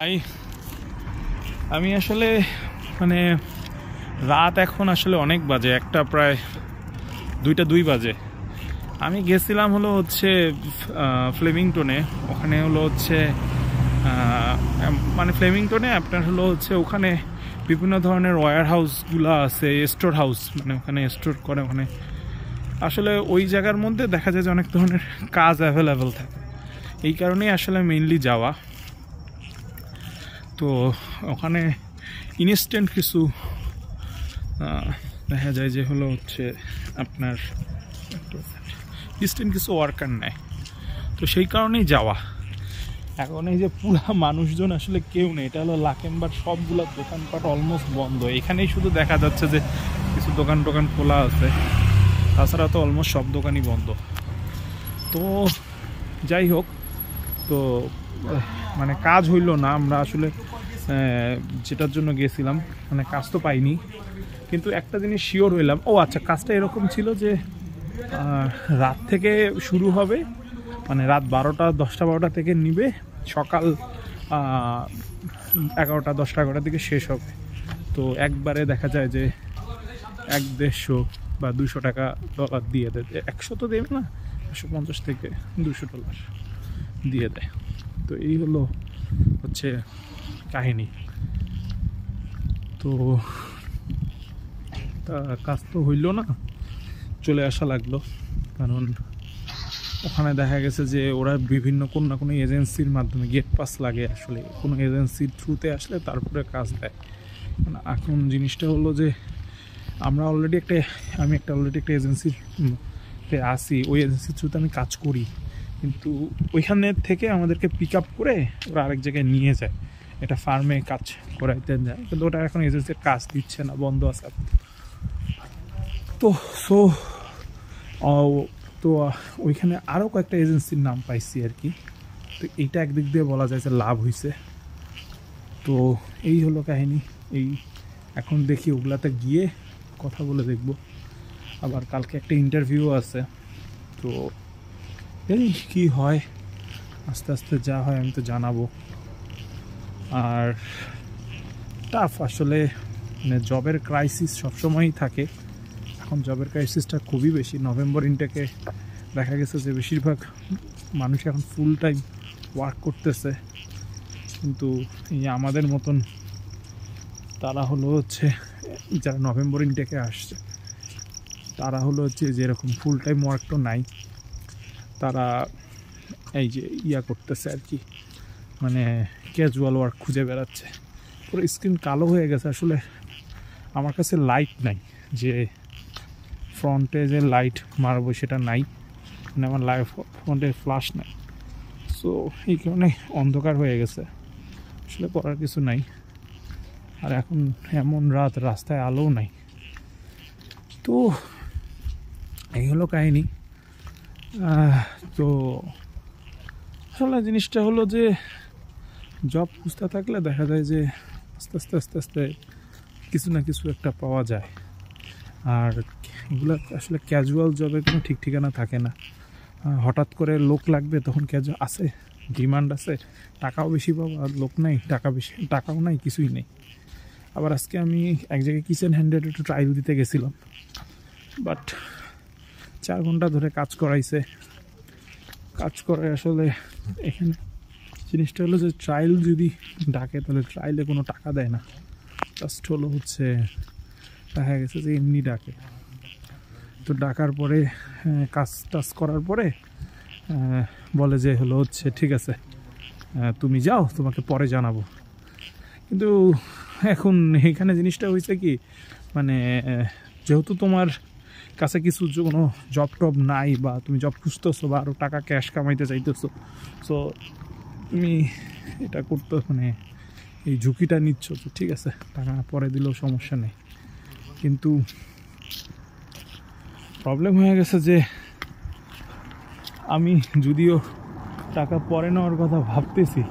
আমি আসলে মানে রাত এখন আসলে অনেক বাজে, একটা প্রায় 2টা বাজে। আমি গেছিলাম হলো হচ্ছে ফ্লেমিংটনে। ওখানে হলো হচ্ছে মানে ফ্লেমিংটনে আপনার হলো হচ্ছে ওখানে বিভিন্ন ধরনের ওয়্যার হাউসগুলো আছে, স্টোর হাউস, মানে ওখানে স্টোর করে। ওখানে আসলে ওই জায়গার মধ্যে দেখা যায় যে অনেক ধরনের কাজ অ্যাভেলেবেল থাকে, এই কারণেই আসলে মেইনলি যাওয়া। তো ওখানে ইনস্ট্যান্ট কিছু দেখা যায় যে হলো হচ্ছে আপনার ইনস্ট্যান্ট কিছু ওয়ার্কার নেয়, তো সেই কারণেই যাওয়া। এখন এই যে পুরা মানুষজন আসলে কেউ নেই, এটা হলো লাকেম্বার, সবগুলো দোকানপাট অলমোস্ট বন্ধ। এখানেই শুধু দেখা যাচ্ছে যে কিছু দোকান টোকান খোলা আছে, তাছাড়া তো অলমোস্ট সব দোকানই বন্ধ। তো যাই হোক, তো মানে কাজ হইল না। আমরা আসলে যেটার জন্য গেছিলাম মানে কাজ তো পাইনি, কিন্তু একটা জিনিস শিওর হইলাম। ও আচ্ছা, কাজটা এরকম ছিল যে রাত থেকে শুরু হবে, মানে রাত 12টা 10টা 12টা থেকে নিবে, সকাল 11টা 10টা 11টার দিকে শেষ হবে। তো একবারে দেখা যায় যে 150 বা $200 দিয়ে দেয়। 100 তো দেবে না, 150 থেকে $200 দিয়ে দেয়। তো এই হলো হচ্ছে কাহিনী। তো তা কাজ তো হইল না, চলে আসা লাগলো। কারণ ওখানে দেখা গেছে যে ওরা বিভিন্ন কোনো না কোনো এজেন্সির মাধ্যমে গেট পাস লাগে, আসলে কোনো এজেন্সির থ্রুতে আসলে তারপরে কাজ দেয়। মানে এখন জিনিসটা হলো যে আমি অলরেডি একটা এজেন্সিতে আসি, ওই এজেন্সির থ্রুতে আমি কাজ করি, কিন্তু ওইখানে থেকে আমাদেরকে পিক আপ করে ওরা আরেক জায়গায় নিয়ে যায়, এটা ফার্মে কাজ করাইতে যায়, কিন্তু ওটা এখন এজেন্সির কাজ দিচ্ছে না, বন্ধ আছে। তো তো ওইখানে আরও কয়েকটা এজেন্সির নাম পাইছি আর কি। তো এইটা একদিক দিয়ে বলা যায় যে লাভ হয়েছে। তো এই হলো কাহিনী। এই এখন দেখি ওগুলাতে গিয়ে কথা বলে দেখব। আবার কালকে একটা ইন্টারভিউ আছে, তো এই কী হয়, আস্তে আস্তে যা হয় আমি তো জানাবো। আর টাফ আসলে, মানে জবের ক্রাইসিস সবসময়ই থাকে। এখন জবের ক্রাইসিসটা খুবই বেশি। নভেম্বর ইনটেকে দেখা গেছে যে বেশিরভাগ মানুষ এখন ফুল টাইম ওয়ার্ক করতেছে, কিন্তু এই আমাদের মতন তারা হলো হচ্ছে যারা নভেম্বর ইনটেকে আসছে, তারা হলো হচ্ছে যেরকম ফুল টাইম ওয়ার্ক তো নাই, তারা এই যে করতেছে আর কি, মানে ক্যাজুয়াল ওয়ার্ক খুঁজে বেড়াচ্ছে। পুরো স্ক্রিন কালো হয়ে গেছে। আসলে আমার কাছে লাইট নাই, যে ফ্রন্টে যে লাইট মারবো সেটা নাই, মানে আমার ফ্রন্টে ফ্ল্যাশ নাই। সো এই কারণে অন্ধকার হয়ে গেছে, আসলে করার কিছু নাই। আর এখন এমন রাত, রাস্তায় আলোও নাই। তো এই হলো কাহিনী। তো আসলে জিনিসটা হলো যে জব খুঁজতে থাকলে দেখা যায় যে আস্তে আস্তে আস্তে আস্তে কিছু না কিছু একটা পাওয়া যায়। আর এগুলো আসলে ক্যাজুয়াল জবের কোনো ঠিক ঠিকানা থাকে না। হঠাৎ করে লোক লাগবে, তখন ক্যাজুয়াল আছে, ডিমান্ড আছে, টাকাও বেশি পাবো, আর লোক নাই, টাকাও নাই, কিছুই নেই। আবার আজকে আমি এক জায়গায় কিচেন হ্যান্ডের একটু ট্রায়াল দিতে গেছিলাম, বাট 4 ঘন্টা ধরে কাজ করাইছে। কাজ করে আসলে এখানে জিনিসটা হলো যে ট্রায়াল যদি ডাকে তাহলে ট্রায়ালে কোনো টাকা দেয় না, জাস্ট হলো হচ্ছে দেখা গেছে যে এমনি ডাকে। তো ডাকার পরে কাজ টাজ করার পরে বলে যে হলো হচ্ছে ঠিক আছে তুমি যাও, তোমাকে পরে জানাবো। কিন্তু এখন এখানে জিনিসটা হয়েছে কি, মানে যেহেতু তোমার কাছে কিছু কোনো জব টব নাই, বা তুমি জব খুঁজতেছো বা আরও টাকা ক্যাশ কামাইতে চাইতেছো, সো তুমি এটা করতে মানে এই ঝুঁকিটা নিচ্ছ, তো ঠিক আছে টাকা পরে দিলেও সমস্যা নেই। কিন্তু প্রবলেম হয়ে গেছে যে আমি যদিও টাকা পরে নেওয়ার কথা ভাবতেছি,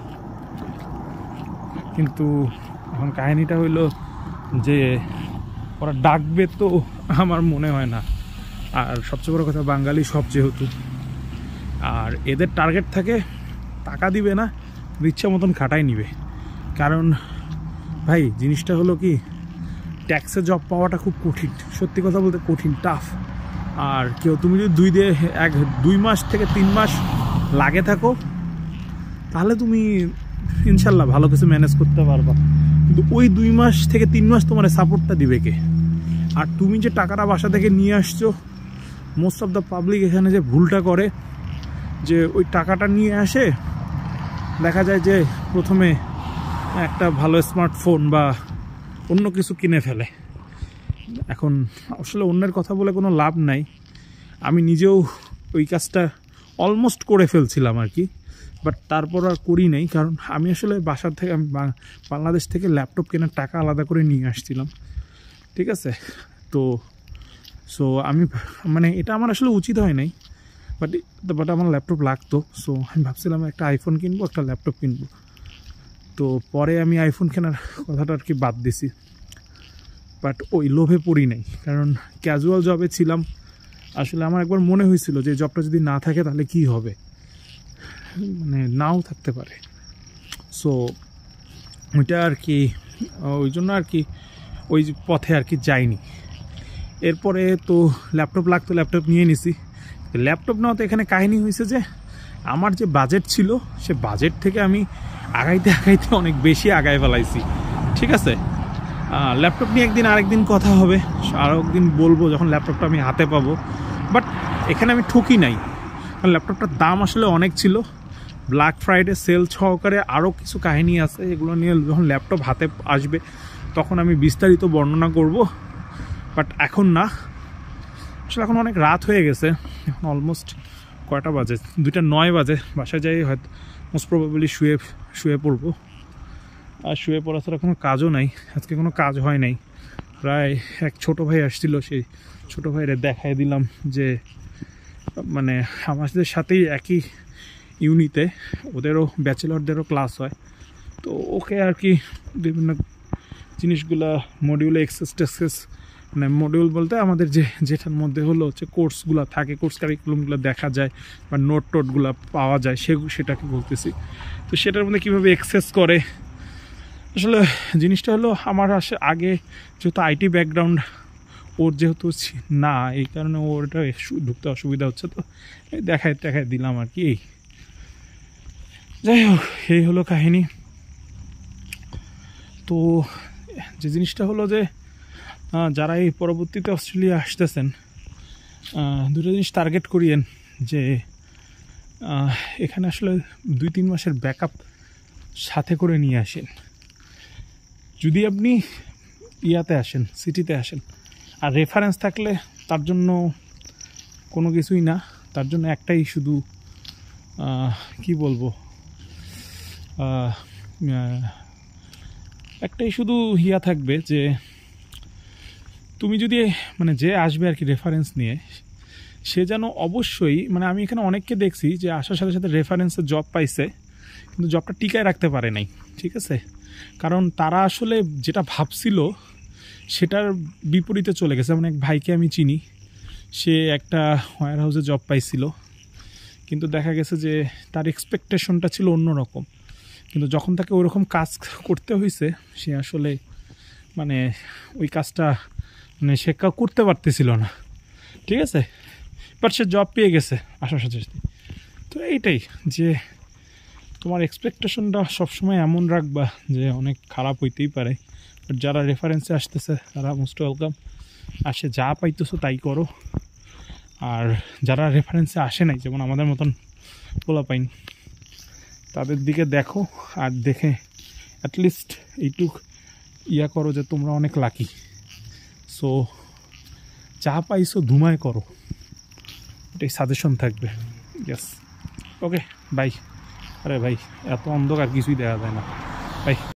কিন্তু এখন কাহিনীটা হইলো যে ওরা ডাকবে তো আমার মনে হয় না। আর সবচেয়ে বড় কথা, বাঙালি সব যেহেতু, আর এদের টার্গেট থাকে টাকা দিবে না, ইচ্ছা মতন খাটাই নিবে। কারণ ভাই জিনিসটা হলো কি, ট্যাক্সে জব পাওয়াটা খুব কঠিন, সত্যি কথা বলতে কঠিন, টাফ। আর কেউ তুমি যদি 2 মাস থেকে 3 মাস লাগে থাকো, তাহলে তুমি ইনশাল্লাহ ভালো কিছু ম্যানেজ করতে পারবা। কিন্তু ওই 2 মাস থেকে 3 মাস তোমার সাপোর্টটা দিবে কে? আর তুমি যে টাকাটা বাসা থেকে নিয়ে আসছো, মোস্ট অফ দ্য পাবলিক এখানে যে ভুলটা করে, যে ওই টাকাটা নিয়ে আসে, দেখা যায় যে প্রথমে একটা ভালো স্মার্টফোন বা অন্য কিছু কিনে ফেলে। এখন আসলে অন্যের কথা বলে কোনো লাভ নাই, আমি নিজেও ওই কাজটা অলমোস্ট করে ফেলছিলাম আর কি, বাট তারপর আর করি নাই। কারণ আমি আসলে বাসার থেকে, আমি বাংলাদেশ থেকে ল্যাপটপ কেনার টাকা আলাদা করে নিয়ে আসছিলাম, ঠিক আছে? তো সো আমি মানে এটা আমার আসলে উচিত হয় নাই, বাট আমার ল্যাপটপ লাগতো। সো আমি ভাবছিলাম একটা আইফোন কিনবো, একটা ল্যাপটপ কিনবো। তো পরে আমি আইফোন কেনার কথাটা আর কি বাদ দিছি, বাট ওই লোভে পড়ি নাই। কারণ ক্যাজুয়াল জবে ছিলাম, আসলে আমার একবার মনে হয়েছিল যে জবটা যদি না থাকে তাহলে কি হবে, মানে নাও থাকতে পারে। সো ওইটা আর কি, ওই জন্য আর কি ওই পথে আর কি যাইনি। এরপরে তো ল্যাপটপ লাগতো, ল্যাপটপ নিয়ে নিছি। ল্যাপটপ নেওয়া তো এখানে কাহিনী হয়েছে যে আমার যে বাজেট ছিল, সে বাজেট থেকে আমি আগাইতে অনেক বেশি আগায় ফেলাইছি, ঠিক আছে? ল্যাপটপ নিয়ে একদিন আরেকদিন কথা হবে, আরও একদিন বলবো যখন ল্যাপটপটা আমি হাতে পাবো। বাট এখানে আমি ঠকি নাই, কারণ ল্যাপটপটার দাম আসলে অনেক ছিল। ব্ল্যাক ফ্রাইডে সেল সহকারে আরও কিছু কাহিনী আছে, এগুলো নিয়ে যখন ল্যাপটপ হাতে আসবে তখন আমি বিস্তারিত বর্ণনা করব। বাট এখন না, আসলে এখন অনেক রাত হয়ে গেছে, এখন অলমোস্ট কয়টা বাজে, 2:09 বাজে। বাসায় যাই হয়তো মোস্ট প্রবাবলি শুয়ে পড়বো। আর শুয়ে পড়া ছাড়া কোনো কাজও নাই, আজকে কোনো কাজ হয় নাই। প্রায় এক ছোটো ভাই আসছিল, সেই ছোটো ভাইরে দেখাই দিলাম যে মানে আমাদের সাথেই একই ইউনিতে, ওদেরও ব্যাচেলরদেরও ক্লাস হয়। তো ওকে আর কি বিভিন্ন জিনিসগুলা মডিউলে এক্সেস মানে মডিউল বলতে আমাদের যেটার মধ্যে হলো হচ্ছে কোর্সগুলো থাকে, কোর্স কারিকুলামগুলো দেখা যায় বা নোটগুলো পাওয়া যায়, সেটাকে বলতেছি। তো সেটার মধ্যে কীভাবে অ্যাক্সেস করে, আসলে জিনিসটা হলো আমার আগে যেহেতু আইটি ব্যাকগ্রাউন্ড ওর যেহেতু না, এই কারণে ওরটা ঢুকতে অসুবিধা হচ্ছে। তো দেখায় দিলাম আর কি। যাই হোক, এই হলো কাহিনী। তো যে জিনিসটা হলো যে যারা এই পরবর্তীতে অস্ট্রেলিয়া আসতেছেন, দুটো জিনিস টার্গেট করিয়েন যে এখানে আসলে 2-3 মাসের ব্যাকআপ সাথে করে নিয়ে আসেন। যদি আপনি ইয়াতে আসেন, সিটিতে আসেন, আর রেফারেন্স থাকলে তার জন্য কোনো কিছুই না, তার জন্য একটাই শুধু কি বলবো, একটাই শুধু ইয়া থাকবে যে তুমি যদি মানে যে আসবে আর কি রেফারেন্স নিয়ে, সে যেন অবশ্যই, মানে আমি এখানে অনেককে দেখছি যে আসার সাথে সাথে রেফারেন্সে জব পাইছে কিন্তু জবটা টিকায় রাখতে পারে নাই, ঠিক আছে? কারণ তারা আসলে যেটা ভাবছিল সেটার বিপরীতে চলে গেছে। মানে এক ভাইকে আমি চিনি, সে একটা ওয়্যার হাউসে জব পাইছিল, কিন্তু দেখা গেছে যে তার এক্সপেকটেশনটা ছিল অন্যরকম, কিন্তু যখন তাকে ওইরকম কাজ করতে হয়েছে সে আসলে মানে ওই কাজটা মানে সে করতে পারতেছিল না, ঠিক আছে? বাট সে জব পেয়ে গেছে আসার সাথে সাথে। তো এইটাই যে তোমার এক্সপেকটেশনটা সবসময় এমন রাখবা যে অনেক খারাপ হইতেই পারে, বাট যারা রেফারেন্সে আসতেছে তারা মোস্ট ওয়েলকাম। আসে যা পাইতেছো তাই করো, আর যারা রেফারেন্সে আসে নাই, যেমন আমাদের মতন পোলাপাইন, তাদের দিকে দেখো, আর দেখে অ্যাটলিস্ট এইটুক ইয়া করো যে তোমরা অনেক লাকি। সো যা পাইছো ধুমায় করো, এটাই সাজেশন থাকবে। Yes, okay, bye. আরে ভাই, এত অন্ধকার কিছুই দেখা যায় না, বাই।